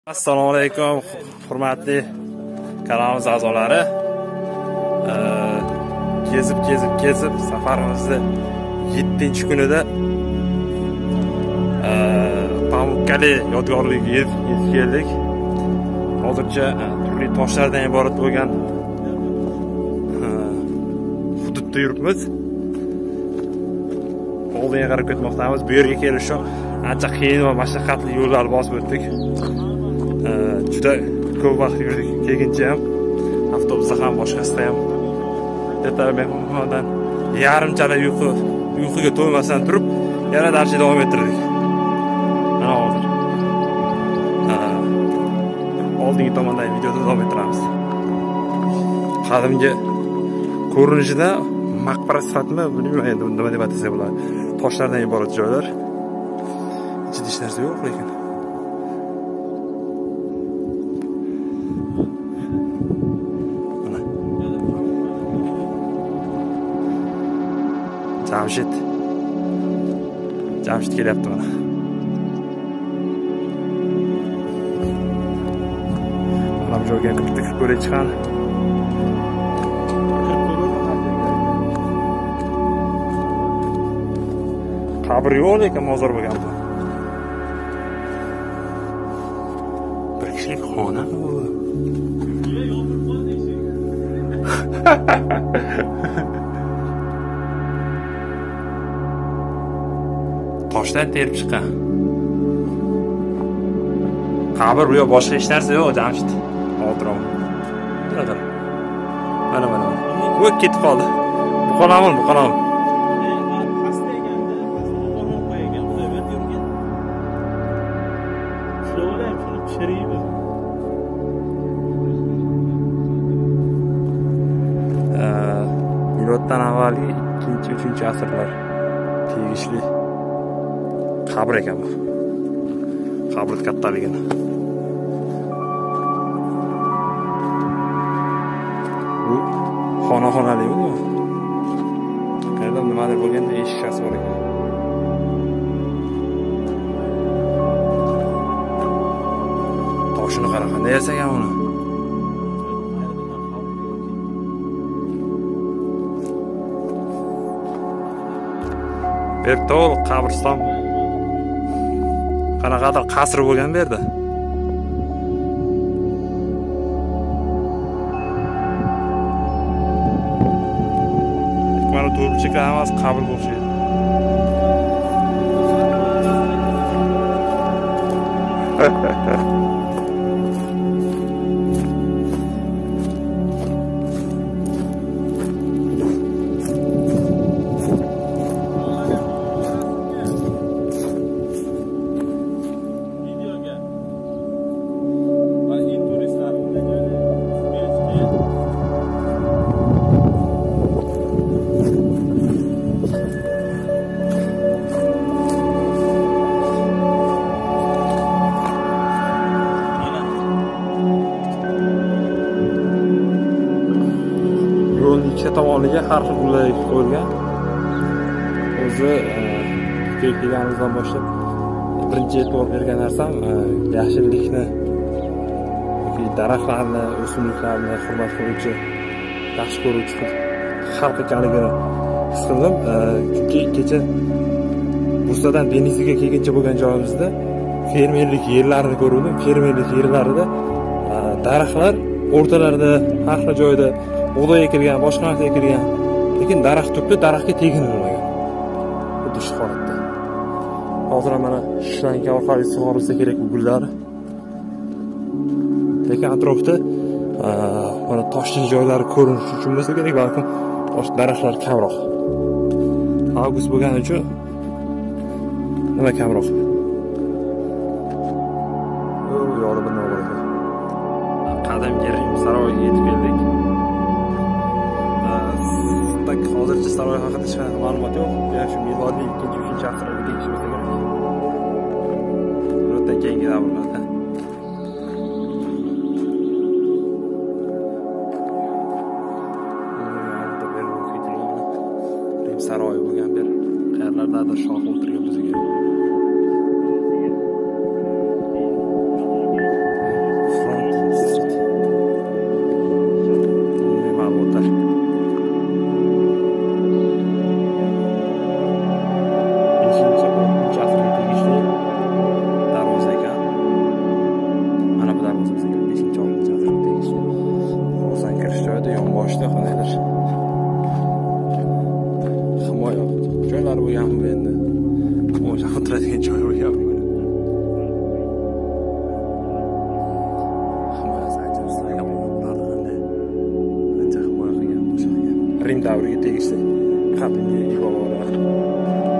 Assalomu alaykum, hurmatli kanalimiz a'zolari. Kezib safarimizni 7-kunida Pamukkale yodgorligiga yetib keldik. Hozircha turli toshlardan iborat bo'lgan hududda yuribmiz. Oldinga qarab ketmoqdamiz. Bu yerga kelish uchun ancha qiyin va mashaqqatli yo'llar bosib o'tdik. Juda ko'p vaqt yurdik. Keyin ham avtobusda ham boshqasida ham mehmondan yarimchala uyquga to'ymasdan turib yana darsni davom ettirdik. Mana hozir oldingi tomondagi videoda davom ettiramiz. Qadimgi ko'rinishida maqbara sifatimi bilmayman, nima deb atasa bo'ladi. Toshlardan iborat joylar. Ichida hech narsa yo'q lekin. Jamshid kelyapti mana. Mana bu joyga kirib ko'rib chiqan. Qabr yo'q lekin mozor bo'lgan bu. Bir kishilik xona bu. Toshdan terib chiqqan. Qabr bu yo'q, boshqa hech narsa yo'q, Jamshid. Xotiram. Mana. Voy ketib qoldi. Bu xonamin. Xasta ekanda, xasta qo'ygan, xudoga yurgan. Shuni pishiraymiz. Miloddan avvalgi 2-3 asrlar tegishli qabr ekan bu. Qabr kattaligini. Bu xonali bu. Qayerdan nimadir bo'lganda eshikasi bor ekan. Toshini qara, qanday yasagan uni. Bertol qabriston. Qanaqadir qasr bo'lgan bu yerda. Mana to'rtchiga emas, qabr bo'lsa. Ikkita tomoniga har xil gullar qo'yilgan. O'zi kelganimizdan boshlab birinchi e'tibor bergan narsam yashillikni yoki daraxtlarni, o'simliklarni hurmat qiluvchi, yaxshi ko'ruvchi xalq ekanligini his qildim. Chunki kecha Bursadan Denizliga kelguncha bo'lgan joyimizda fermerlik yerlarini ko'rdim. Fermerlik yerlarida daraxtlar o'rtalarida har xil joyda bug'doy ekilgan, boshqa narsa ekilgan, lekin daraxt turibdi, daraxtga teginilmagan. Xuddi shu holatda. Hozir mana shlanka orqali sug'orilsa kerak bu gullar. Lekin atrofda mana toshli joylari ko'rinishi uchun bo'lsa kerak, balkim tosh daraxtlar kamroq. Avgust bo'lgani uchun nima kamroq? Yo'li bir nima bor ekan. Qadimgi Rim saroyiga yetib keldik. Hozircha saroy haqida hech qanaqa ma'lumot yo'q. Ya shu milodiy 2-3 asrlarga tegishi bo'lsa kerak. Bundan keyingi davrlarda. Rim saroyi bo'lgan bir qayerlardadir shoh o'tirgan bo'lsa kerak. bo'lgan bu endi. O'sha o'tiradigan joy bo'lgan bu. Rim davriga tegishli qadimiy iboralar.